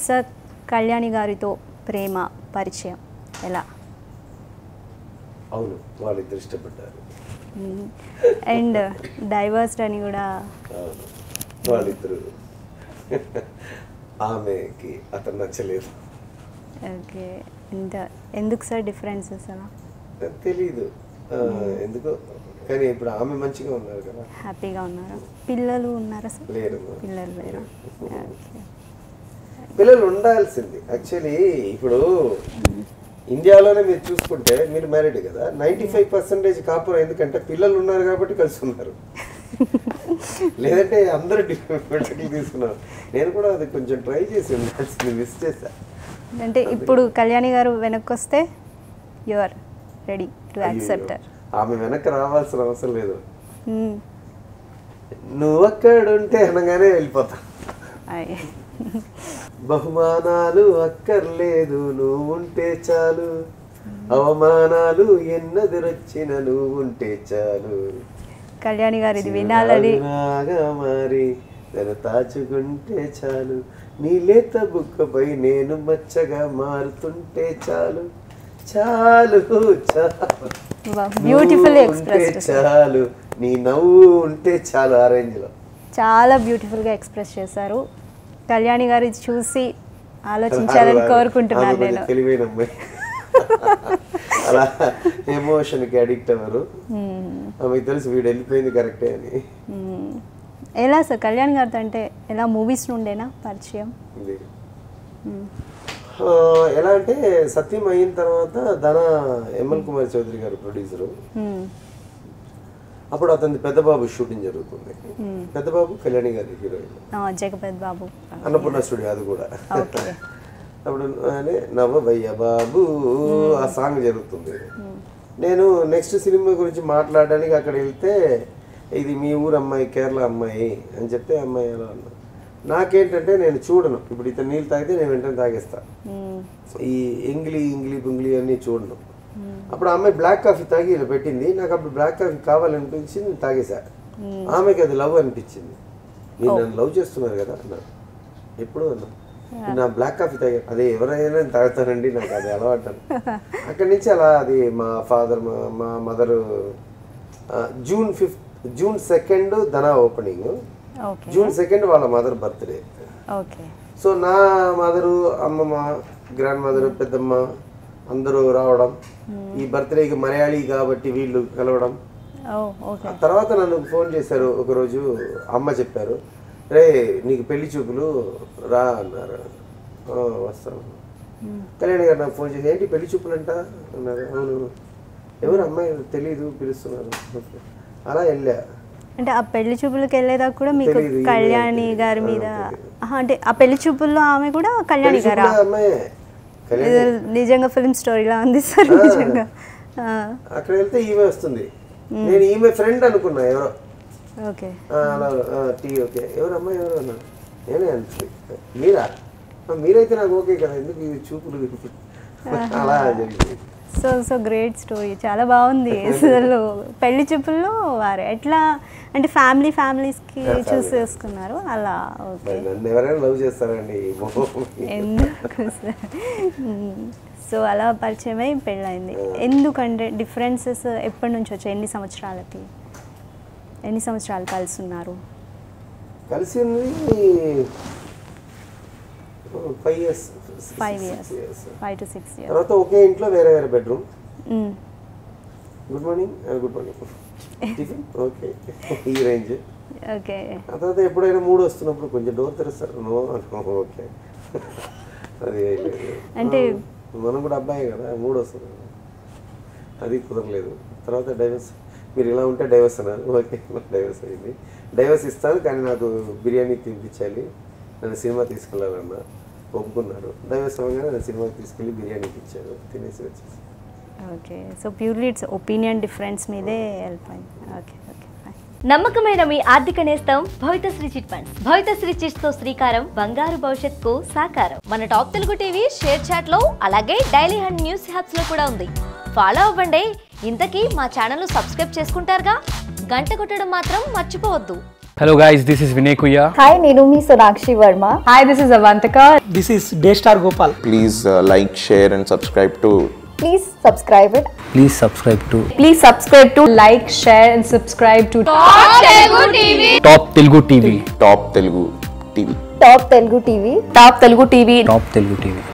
Sir Kalyani గారితో ప్రేమ పరిచయం ఎలా? అవును, వాళ్ళిద్దరు ఇష్టపడ్డారు. అండ్ డైవర్స్డ్ అని కూడా వాళ్ళిద్దరు. ఆమెకి అతను నచ్చలేదు. ఓకే, ఎందుకు సార్ డిఫరెన్సెస్ అలా? తెలీదు ఎందుకో, కానీ ఇప్పుడు ఆమె మంచిగా ఉన్నారు కదా, హ్యాపీగా ఉన్నారా? పిల్లలు ఉన్నారా సార్? లేరు. పిల్లలు లేరా? ఓకే, పిల్లలు ఉండాల్సింది. యాక్చువల్లీ ఇప్పుడు ఇండియాలోనే మీరు చూసుకుంటే, మీరు మ్యారీడ్ కదా, 95% కాపురం. ఎందుకంటే పిల్లలు ఉన్నారు కాబట్టి కలిసి ఉన్నారు, లేదంటే అందరూ డిఫరెంట్ తీసుకున్నారు. నేను కూడా అది కొంచెం ట్రై చేసి ఉండాల్సింది, మిస్ చేశా. అంటే ఇప్పుడు కళ్యాణి గారు వెనక్కి వస్తే you are ready to accept? ఆమె వెనక్కి రావాల్సిన అవసరం లేదు. నువ్వు అక్కడుంటే అనగానే వెళ్ళిపోతా. బహుమానాలు అక్కర్లేదు, నువ్వు ఉంటే చాలు. అవమానాలు ఎన్నెదురొచ్చిన నువ్వు ఉంటే చాలు. కళ్యాణి గారు ఇది వినాలని మరి నన్ను తాచుకుంటే చాలు. నీ లేత బుక్కపై నేను మచ్చగా మారుతుంటే చాలు. చాలు చాలు, బ్యూటిఫుల్ ఎక్స్ప్రెస్ చాలు, నీ నవ్వు ఉంటే చాలు. ఆ రేంజ్లో చాలా బ్యూటిఫుల్గా ఎక్స్ప్రెస్ చేశారు. కళ్యాణి గారు చూసి ఆలోచించాలని కోరుకుంటున్నాను నేను. తెలివైన అమ్మాయి, అలా ఎమోషన్కి అడిక్ట్ అవ్వరు. ఆమెకు తెలుసు వీడు వెళ్ళిపోయింది కరెక్టే అని. ఎలా సార్ కళ్యాణ్ గారితో అంటే ఎలా? మూవీస్ నుండేనా పరిచయం? ఎలా అంటే సత్యం అయిన తర్వాత ధన ఎంఎల్ కుమార్ చౌదరి గారు ప్రొడ్యూసరు. అప్పుడు అతని పెద్దబాబు షూటింగ్ జరుగుతుంది. పెద్దబాబు కళ్యాణి గారి హీరోయిన్, జగపతి బాబు అన్నపూర్ణ స్టూడియో అది కూడా. అప్పుడు నవ్వయ్య బాబు ఆ సాంగ్ జరుగుతుంది. నేను నెక్స్ట్ సినిమా గురించి మాట్లాడడానికి అక్కడ వెళ్తే, ఇది మీ ఊరు అమ్మాయి, కేరళ అమ్మాయి అని చెప్తే అమ్మాయి ఎలా అన్నా. నాకేంటంటే నేను చూడను. ఇప్పుడు ఇతను నీళ్ళు తాగితే నేను వెంటనే తాగేస్తా. ఈ ఇంగ్లీ పుంగ్లీ అన్నీ చూడను. అప్పుడు అమ్మాయి బ్లాక్ కాఫీ తాగి ఇలా పెట్టింది. నాకు అప్పుడు బ్లాక్ కాఫీ కావాలనిపించింది, నేను తాగేసా. ఆమెకి అది లవ్ అనిపించింది. మీరు నన్ను లవ్ చేస్తున్నారు కదా అన్నా. ఎప్పుడు అన్నా నా బ్లాక్ కాఫీ తాగా, అదే ఎవరైనా తాగుతానండి, నాకు అది అలవాటు. అక్కడి నుంచి అలా అది మా ఫాదర్ మా మదరు జూన్ 2 ధన ఓపెనింగ్, జూన్ 2 వాళ్ళ మదర్ బర్త్డే. సో నా మదరు, అమ్మమ్మ, గ్రాండ్ మదర్, పెద్దమ్మ అందరూ రావడం. ఈ బర్త్డేకి మలయాళీ కాబట్టి వీళ్ళు కలవడం. తర్వాత నన్ను ఫోన్ చేశారు ఒకరోజు. అమ్మ చెప్పారు, రే నీకు పెళ్లి చూపులు రా అన్నారు. వస్తాను. కళ్యాణి గారు నాకు ఫోన్ చేసి, ఏంటి పెళ్లి చూపులు అంట అన్నారు. అవును, ఎవరు అమ్మాయి తెలీదు, పిలుస్తున్నారు. అలా వెళ్ళా. అంటే ఆ పెళ్లి చూపులకు వెళ్ళేదాకా కూడా మీకు కళ్యాణి గారి మీద, అంటే ఆ పెళ్లి చూపుల్లో ఆమె కూడా కళ్యాణి గారు అమ్మాయి? నిజంగా ఫిల్మ్ స్టోరీలా ఉంది సార్ నిజంగా. అక్కడ వెళ్తే ఈమె వస్తుంది. నేను ఈమె ఫ్రెండ్ అనుకున్నా ఎవరో. ఓకే, అలా టీ ఓకే, ఎవరు అమ్మాయి ఎవరు అన్నా. నేనే అనిపి, మీరా? మీరైతే నాకు ఓకే కదా, ఎందుకు ఇది చూపులు అలా జరిగింది. సో గ్రేట్ స్టోరీ, చాలా బాగుంది. అసలు పెళ్లి చూపుల్లో వారు ఎట్లా అంటే ఫ్యామిలీస్కి చూస్ చేసుకున్నారు అలా. ఓకే, నన్ను ఎవరైనా లవ్ చేస్తారండి ఎందుకు సార్? సో అలా పరిచయం అయి పెళ్ళయింది. ఎందుకంటే డిఫరెన్సెస్ ఎప్పటి నుంచి వచ్చాయి? ఎన్ని సంవత్సరాలు కలిసి ఉన్నారు? కలిసి 5 years. 5 to 6 years. తర్వాత ఒకే ఇంట్లో వేరే వేరే bedroom. Good morning tiffin okay, ఈ రేంజ్. ఓకే, ఆ తర్వాత ఎప్పుడైనా మూడు వస్తున్నప్పుడు కొంచెం డోర్ తెరుస్తారు. నో ఓకే, అది అంటే మనం కూడా అబ్బాయి కదా, మూడు వస్తుంది, అది కుదరలేదు. తర్వాత డైవర్స్, మీరు ఇలా ఉంటే డైవర్స్ అన్నారు. ఓకే, డైవర్స్ అయింది. డైవర్స్ ఇస్తాను కానీ నాకు బిర్యానీ తినిపించాలి, నన్ను సినిమా తీసుకెళ్ళాలన్నా. ఒప్పుకున్నారు. డైవర్స్ అవ్వగానే నన్ను సినిమాకి తీసుకెళ్ళి బిర్యానీకి ఇచ్చారు, తినేసి వచ్చేసి. Okay, so purely it's opinion difference మీదే వెళ్ళిపోయింది. ఓకే, నమ్మకమైన మీ ఆర్థిక నేస్తం Bhavithasri chit funds. Bhavithasri chits తో శ్రీకారం బంగారు భవిష్యత్తుకు సాకారం. మన top Telugu TV share chat లో, అలాగే డైలీ హండ్ న్యూస్ హ్యాప్స్ లో కూడా ఉంది. ఫాలో అవ్వండి. ఇంతకీ మా ఛానల్ సబ్స్క్రైబ్ చేసుకుంటారుగా, గంట కొట్టడం మాత్రం మర్చిపోవద్దు. Hello guys, this is Vinay Kuya. Hi, నేను మీ Sonakshi Varma. Hi, this is Avantika. This is Daystar Gopal. Please like, share and subscribe to Please subscribe it. Please subscribe to Please subscribe to like, share and subscribe to Top Telugu TV. Top Telugu TV. Top Telugu TV. Top Telugu TV. Top Telugu TV.